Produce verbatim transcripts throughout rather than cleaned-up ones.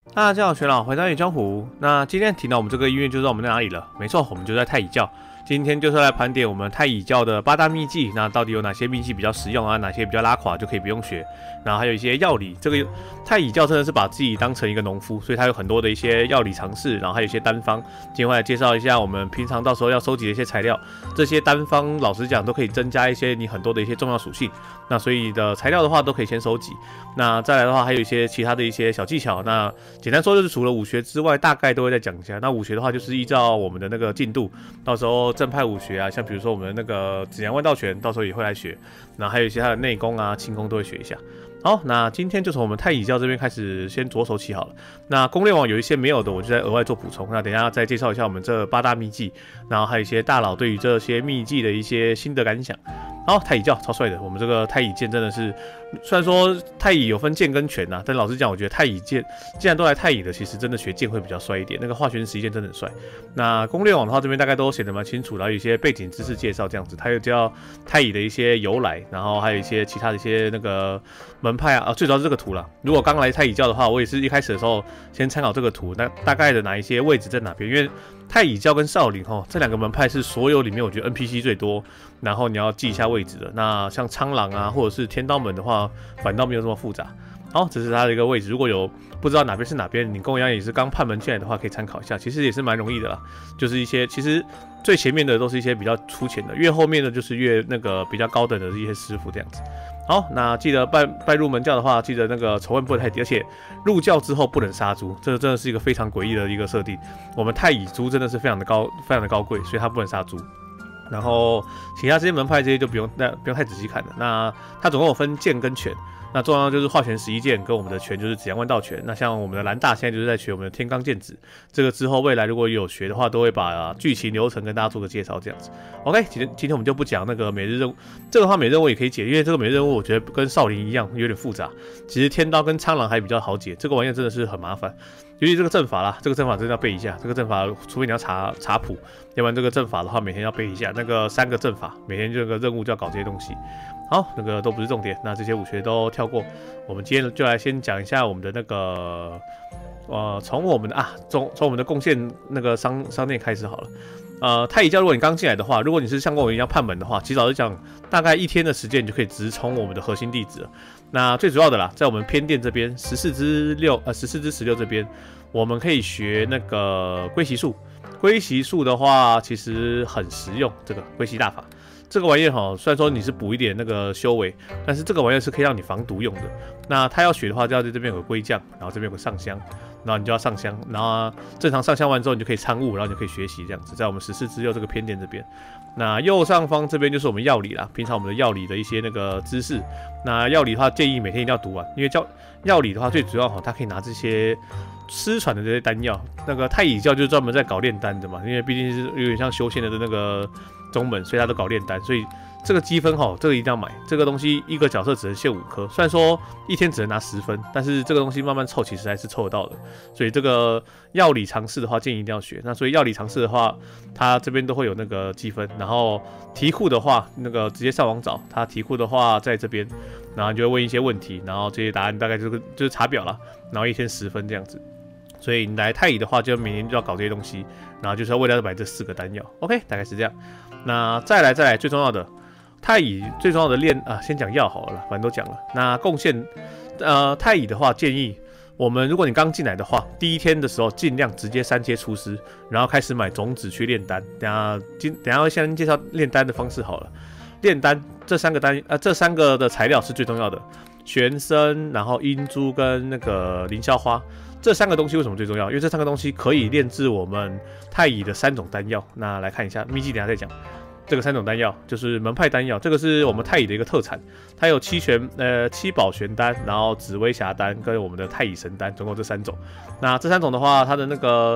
大家好，学长，回到野江湖。那今天提到我们这个医院就知道我们在哪里了。没错，我们就在太乙教。今天就是来盘点我们太乙教的八大秘技，那到底有哪些秘技比较实用啊？哪些比较拉垮就可以不用学？然后还有一些药理，这个太乙教真的是把自己当成一个农夫，所以它有很多的一些药理常识，然后还有一些单方。今天会来介绍一下我们平常到时候要收集的一些材料，这些单方老实讲都可以增加一些你很多的一些重要属性。那所以的材料的话都可以先收集。那再来的话还有一些其他的一些小技巧。那简单说就是除了武学之外，大概都会再讲一下。那武学的话就是依照我们的那个进度，到时候正派武学啊，像比如说我们的那个紫阳万道拳，到时候也会来学。那还有一些它的内功啊、轻功都会学一下。好，那今天就从我们太乙教这边开始，先着手起好了。那攻略网有一些没有的，我就再额外做补充。那等一下再介绍一下我们这八大秘技，然后还有一些大佬对于这些秘技的一些心得感想。好，太乙教超帅的，我们这个太乙剑真的是，虽然说太乙有分剑跟拳呐，但老实讲，我觉得太乙剑既然都来太乙的，其实真的学剑会比较帅一点。那个化玄十一剑真的很帅。那攻略网的话，这边大概都写得蛮清楚，然后有一些背景知识介绍这样子，还有叫太乙的一些由来，然后还有一些其他的一些那个门派啊，啊最主要是这个图啦。如果刚来太乙教的话，我也是一开始的时候先参考这个图，那大概的哪一些位置在哪边，因为太乙教跟少林吼这两个门派是所有里面我觉得 N P C 最多，然后你要记一下位置的。那像苍狼啊，或者是天刀门的话，反倒没有这么复杂。好，这是它的一个位置。如果有不知道哪边是哪边，你跟我一样也是刚判门进来的话，可以参考一下。其实也是蛮容易的啦，就是一些其实最前面的都是一些比较粗浅的，越后面的就是越那个比较高等的一些师傅这样子。好，那记得拜拜入门教的话，记得那个仇恨不能太低，而且入教之后不能杀猪，这真的是一个非常诡异的一个设定。我们太乙猪真的是非常的高，非常的高贵，所以它不能杀猪。然后其他这些门派这些就不用那不用太仔细看了。那它总共有分剑跟拳，那重要就是化玄十一剑跟我们的拳就是紫阳万道拳。那像我们的蓝大现在就是在学我们的天罡剑指，这个之后未来如果有学的话，都会把、呃、剧情流程跟大家做个介绍这样子。OK， 今天今天我们就不讲那个每日任务，这个的话每日任务也可以解，因为这个每日任务我觉得跟少林一样有点复杂。其实天刀跟苍狼还比较好解，这个玩意真的是很麻烦。尤其这个阵法啦，这个阵法真的要背一下。这个阵法，除非你要查查谱，要不然这个阵法的话，每天要背一下。那个三个阵法，每天这个任务就要搞这些东西。好，那个都不是重点，那这些武学都跳过。我们今天就来先讲一下我们的那个，呃，从我们的啊，从从我们的贡献那个商商店开始好了。呃，太乙教，如果你刚进来的话，如果你是像跟我一样判门的话，其实老实讲，大概一天的时间你就可以直冲我们的核心地址了。那最主要的啦，在我们偏殿这边十四之六呃十四之十六这边，我们可以学那个归习术。归习术的话，其实很实用，这个归习大法。这个玩意哈，虽然说你是补一点那个修为，但是这个玩意是可以让你防毒用的。那他要学的话，就要在这边有个龟将，然后这边有个上香，然后你就要上香，然后正常上香完之后，你就可以参悟，然后你就可以学习这样子，在我们十四之六这个偏殿这边。那右上方这边就是我们药理啦，平常我们的药理的一些那个知识。那药理的话，建议每天一定要读完，因为教药理的话，最主要哈，它可以拿这些失传的这些丹药。那个太乙教就是专门在搞炼丹的嘛，因为毕竟是有点像修仙的那个宗门，所以他都搞炼丹，所以这个积分哈，这个一定要买。这个东西一个角色只能限五颗，虽然说一天只能拿十分，但是这个东西慢慢凑，其实还是凑得到的。所以这个药理常识的话，建议一定要学。那所以药理常识的话，它这边都会有那个积分。然后题库的话，那个直接上网找，它题库的话在这边，然后你就会问一些问题，然后这些答案大概就是就是查表了，然后一天十分这样子。所以你来太乙的话，就每年就要搞这些东西，然后就是要为了要买这四个丹药。OK， 大概是这样。那再来再来最重要的。太乙最重要的练啊，先讲药好了，反正都讲了。那贡献，呃，太乙的话，建议我们，如果你刚进来的话，第一天的时候尽量直接三阶出师，然后开始买种子去炼丹。等下今等下先介绍炼丹的方式好了。炼丹这三个丹，呃，这三个的材料是最重要的，玄参，然后英珠跟那个凌霄花。这三个东西为什么最重要？因为这三个东西可以炼制我们太乙的三种丹药。那来看一下秘籍，等下再讲。这个三种丹药就是门派丹药，这个是我们太乙的一个特产，它有七玄呃七宝玄丹，然后紫微霞丹跟我们的太乙神丹，总共这三种。那这三种的话，它的那个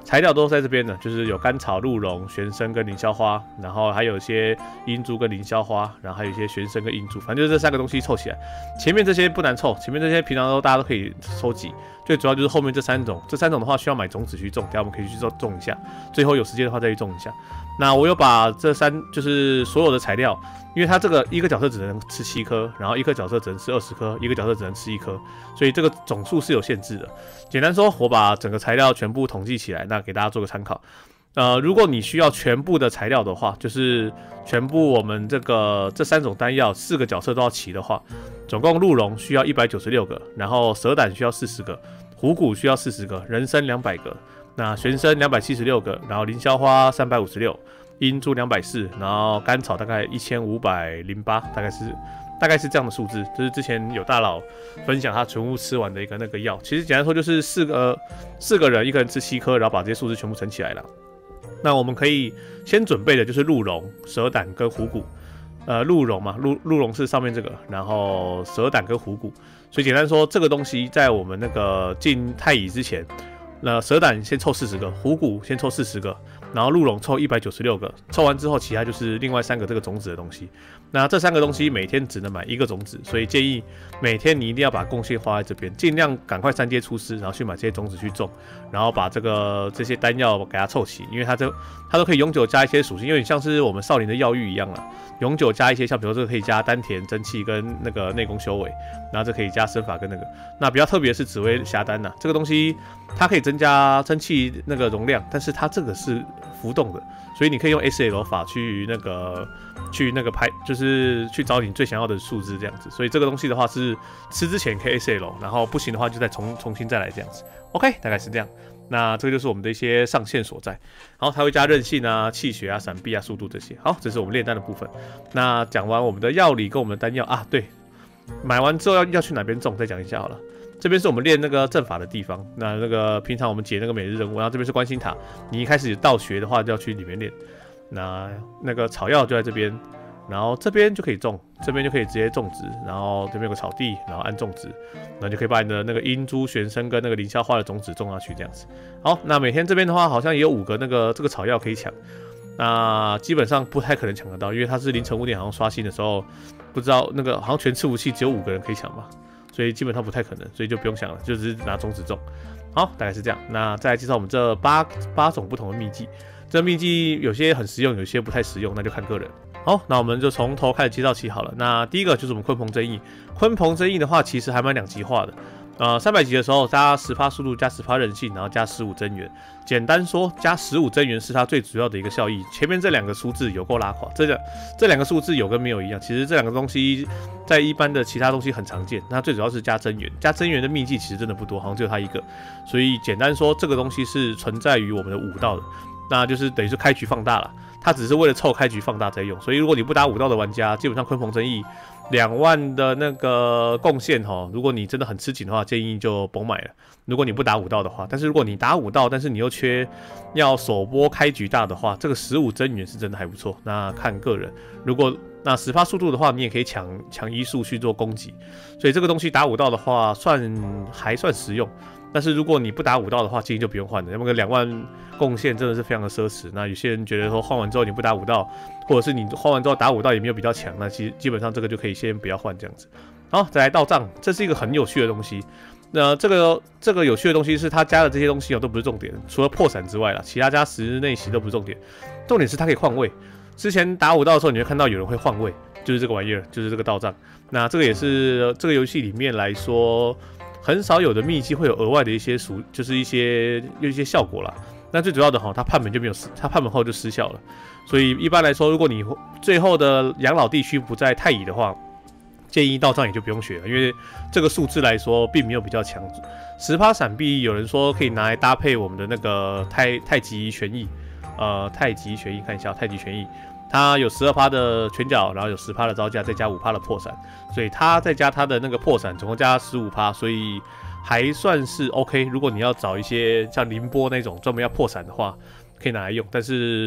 材料都在这边的，就是有甘草、鹿茸、玄参跟凌霄花，然后还有一些英珠跟凌霄花，然后还有一些玄参跟英珠，反正就是这三个东西凑起来。前面这些不难凑，前面这些平常都大家都可以收集，最主要就是后面这三种，这三种的话需要买种子去种，等下我们可以去种种一下，最后有时间的话再去种一下。那我有把这三就是所有的材料，因为它这个一个角色只能吃七颗，然后一个角色只能吃二十颗，一个角色只能吃一颗，所以这个总数是有限制的。简单说，我把整个材料全部统计起来，那给大家做个参考。呃，如果你需要全部的材料的话，就是全部我们这个这三种丹药四个角色都要齐的话，总共鹿茸需要一百九十六个，然后蛇胆需要四十个，虎骨需要四十个，人参两百个，那玄参两百七十六个，然后凌霄花三百五十六，英珠两百四，然后甘草大概一千五百零八，大概是。大概是这样的数字，就是之前有大佬分享他全部吃完的一个那个药。其实简单说就是四个四个人，一个人吃七颗，然后把这些数字全部乘起来了。那我们可以先准备的就是鹿茸、蛇胆跟虎骨。呃，鹿茸嘛，鹿鹿茸是上面这个，然后蛇胆跟虎骨。所以简单说，这个东西在我们那个进太乙之前，那蛇胆先凑四十个，虎骨先凑四十个。然后鹿茸凑一百九十六个，凑完之后，其他就是另外三个这个种子的东西。那这三个东西每天只能买一个种子，所以建议每天你一定要把贡献花在这边，尽量赶快三阶出师，然后去买这些种子去种，然后把这个这些丹药给它凑齐，因为它这它都可以永久加一些属性，有点像是我们少林的药浴一样啦，永久加一些，像比如说这个可以加丹田、真气跟那个内功修为，然后这可以加身法跟那个。那比较特别的是紫薇霞丹呐，这个东西它可以增加真气那个容量，但是它这个是浮动的，所以你可以用 S L 法去那个去那个拍，就是去找你最想要的数字这样子。所以这个东西的话是吃之前可以 S L， 然后不行的话就再重重新再来这样子。OK， 大概是这样。那这个就是我们的一些上限所在。然后它会加韧性啊、气血啊、闪避啊、速度这些。好，这是我们炼丹的部分。那讲完我们的药理跟我们的丹药啊，对，买完之后要要去哪边种，再讲一下好了。这边是我们练那个阵法的地方，那那个平常我们解那个每日任务，然后这边是观星塔，你一开始道学的话就要去里面练。那那个草药就在这边，然后这边就可以种，这边就可以直接种植，然后这边有个草地，然后按种植，然后就可以把你的那个英珠、玄参跟那个凌霄花的种子种下去，这样子。好，那每天这边的话好像也有五个那个这个草药可以抢，那基本上不太可能抢得到，因为它是凌晨五点好像刷新的时候，不知道那个好像全伺服器只有五个人可以抢吧。所以基本上不太可能，所以就不用想了，就只是拿种子种。好，大概是这样。那再来介绍我们这八八种不同的秘技。这秘技有些很实用，有些不太实用，那就看个人。好，那我们就从头开始介绍起好了。那第一个就是我们鲲鹏真意。鲲鹏真意的话，其实还蛮两极化的。呃，三百级的时候加 百分之十 速度，加 百分之十 韧性，然后加十五真元。简单说，加十五真元是它最主要的一个效益。前面这两个数字有够拉垮，这两这两个数字有跟没有一样。其实这两个东西在一般的其他东西很常见。那最主要是加真元，加真元的秘技其实真的不多，好像只有它一个。所以简单说，这个东西是存在于我们的武道的，那就是等于是开局放大了。它只是为了凑开局放大在用。所以如果你不打武道的玩家，基本上鲲鹏真意两万的那个贡献哈，如果你真的很吃紧的话，建议就甭买了。如果你不打武道的话，但是如果你打武道，但是你又缺要首播开局大的话，这个十五真元是真的还不错。那看个人，如果那 百分之十 速度的话，你也可以抢抢医术去做攻击，所以这个东西打武道的话，算还算实用。但是如果你不打武道的话，建议就不用换了，那个两万贡献真的是非常的奢侈。那有些人觉得说换完之后你不打武道，或者是你换完之后打武道也没有比较强，那其实基本上这个就可以先不要换这样子。好，再来道藏，这是一个很有趣的东西。那这个这个有趣的东西是它加的这些东西哦都不是重点，除了破伞之外啦，其他加十日内息都不是重点，重点是它可以换位。之前打武道的时候，你会看到有人会换位，就是这个玩意儿，就是这个道藏。那这个也是这个游戏里面来说很少有的秘技会有额外的一些属，就是一些有一些效果啦。那最主要的哈，它判本就没有失，它判本后就失效了。所以一般来说，如果你最后的养老地区不在太乙的话，建议道藏也就不用学了，因为这个数字来说并没有比较强。十趴闪避有人说可以拿来搭配我们的那个太太极拳意，呃，太极拳意看一下，太极拳意。它有 百分之十二 的拳脚，然后有 百分之十 的招架，再加 百分之五 的破伞，所以它再加它的那个破伞，总共加 百分之十五， 所以还算是 OK。如果你要找一些像凌波那种专门要破伞的话，可以拿来用。但是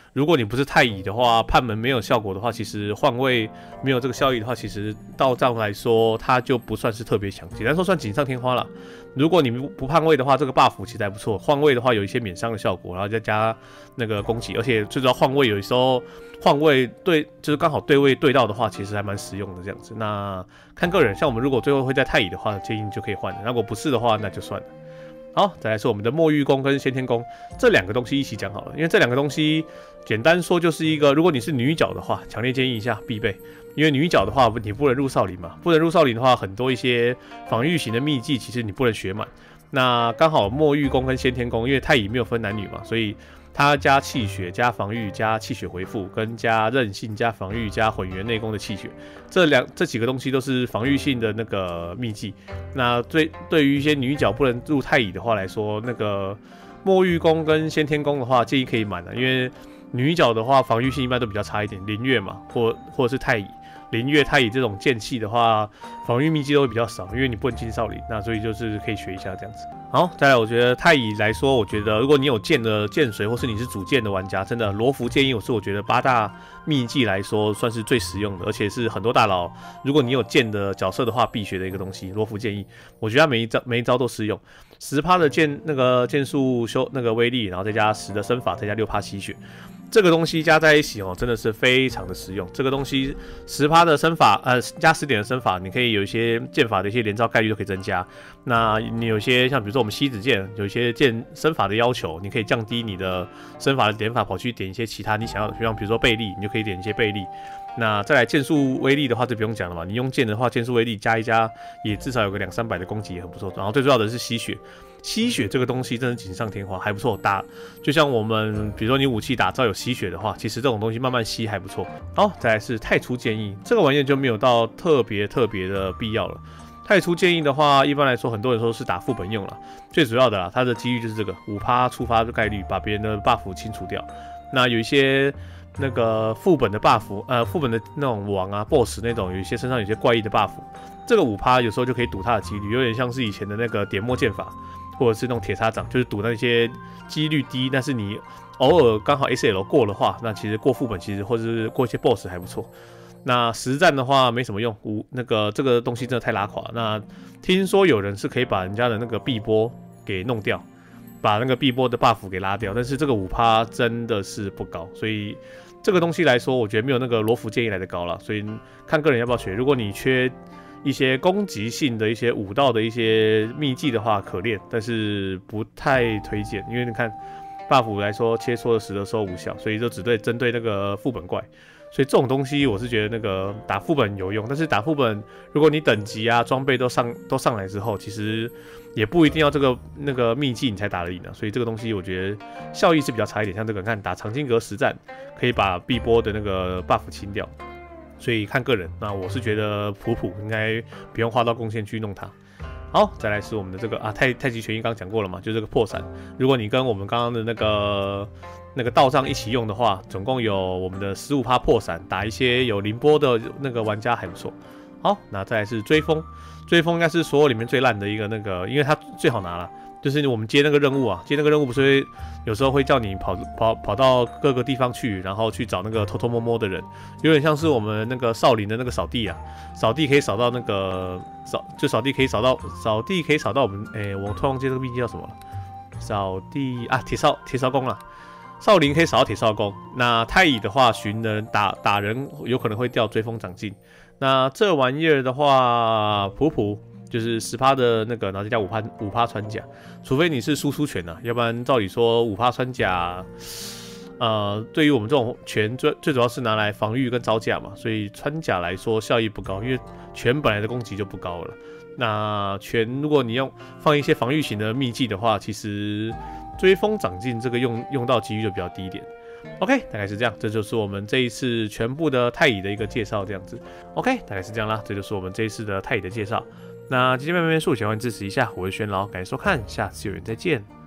如果你不是太乙的话，判门没有效果的话，其实换位没有这个效益的话，其实到这样来说，它就不算是特别强，简单说算锦上添花了。如果你不判位的话，这个 buff 其实还不错。换位的话有一些免伤的效果，然后再加那个攻击，而且最主要换位有时候换位对就是刚好对位对到的话，其实还蛮实用的这样子。那看个人，像我们如果最后会在太乙的话，建议就可以换的；如果不是的话，那就算了。好，再来是我们的墨玉弓跟先天弓这两个东西一起讲好了，因为这两个东西简单说就是一个，如果你是女角的话，强烈建议一下必备。因为女角的话，你不能入少林嘛，不能入少林的话，很多一些防御型的秘技，其实你不能学满。那刚好墨玉弓跟先天弓，因为太乙没有分男女嘛，所以它加气血、加防御、加气血回复，跟加韧性、加防御、加混元内功的气血，这两这几个东西都是防御性的那个秘技。那对对于一些女角不能入太乙的话来说，那个墨玉弓跟先天弓的话，建议可以满的，因为女角的话防御性一般都比较差一点，凌月嘛，或或者是太乙。凌月、太乙这种剑气的话，防御秘技都会比较少，因为你不能进少林，那所以就是可以学一下这样子。好，再来，我觉得太乙来说，我觉得如果你有剑的剑髓，或是你是主剑的玩家，真的罗浮建议我是我觉得八大秘技来说算是最实用的，而且是很多大佬如果你有剑的角色的话必学的一个东西。罗浮建议，我觉得它每一招每一招都实用，十趴的剑那个剑术修那个威力，然后再加十的身法，再加六趴吸血。这个东西加在一起哦，真的是非常的实用。这个东西十趴的身法，呃，加十点的身法，你可以有一些剑法的一些连招概率都可以增加。那你有些像比如说我们西子剑，有一些剑身法的要求，你可以降低你的身法的点法，跑去点一些其他你想要的，像比如说倍力，你就可以点一些倍力。那再来剑术威力的话就不用讲了嘛，你用剑的话，剑术威力加一加，也至少有个两三百的攻击也很不错。然后最重要的是吸血。吸血这个东西真的锦上添花，还不错打。就像我们比如说你武器打造有吸血的话，其实这种东西慢慢吸还不错。好，再来是太初剑意，这个玩意就没有到特别特别的必要了。太初剑意的话，一般来说很多人说是打副本用了，最主要的啦，它的几率就是这个五趴触发的概率，把别人的 buff 清除掉。那有一些那个副本的 buff， 呃，副本的那种王啊 boss 那种，有一些身上有些怪异的 buff， 这个五趴有时候就可以赌它的几率，有点像是以前的那个点墨剑法。或者是那种铁砂掌，就是赌那些几率低，但是你偶尔刚好 S L 过的话，那其实过副本其实或者是过一些 boss 还不错。那实战的话没什么用，无那个这个东西真的太拉垮。那听说有人是可以把人家的那个碧波给弄掉，把那个碧波的 buff 给拉掉，但是这个五趴真的是不高，所以这个东西来说，我觉得没有那个罗浮建议来的高了。所以看个人要不要学，如果你缺一些攻击性的一些武道的一些秘技的话可练，但是不太推荐，因为你看 buff 来说切磋的时的时候无效，所以就只对针对那个副本怪，所以这种东西我是觉得那个打副本有用，但是打副本如果你等级啊装备都上都上来之后，其实也不一定要这个那个秘技你才打得赢啊，所以这个东西我觉得效益是比较差一点。像这个看打长青阁实战可以把碧波的那个 buff 清掉。所以看个人，那我是觉得普普应该不用花到贡献去弄它。好，再来是我们的这个啊太太极拳一刚讲过了嘛，就这个破闪。如果你跟我们刚刚的那个那个道藏一起用的话，总共有我们的 百分之十五 破闪，打一些有凌波的那个玩家还不错。好，那再来是追风，追风应该是所有里面最烂的一个那个，因为它最好拿了。就是我们接那个任务啊，接那个任务不是会有时候会叫你跑跑跑到各个地方去，然后去找那个偷偷摸摸的人，有点像是我们那个少林的那个扫地啊，扫地可以扫到那个扫就扫地可以扫到扫地可以扫到我们哎、欸，我突然忘记这个秘籍叫什么了，扫地啊铁哨铁哨弓啦，少林可以扫到铁哨弓。那太乙的话，寻人打打人有可能会掉追风长进。那这玩意儿的话，普普。就是十趴的那个，然后再加五趴五趴穿甲，除非你是输出拳啊，要不然照理说五趴穿甲，呃，对于我们这种拳最最主要是拿来防御跟招架嘛，所以穿甲来说效益不高，因为拳本来的攻击就不高了。那拳如果你用放一些防御型的秘技的话，其实追风长进这个用用到几率就比较低一点。OK， 大概是这样，这就是我们这一次全部的太乙的一个介绍，这样子。OK， 大概是这样啦，这就是我们这一次的太乙的介绍。那今天慢慢数喜欢支持一下，我是轩老，感谢收看，下次有缘再见。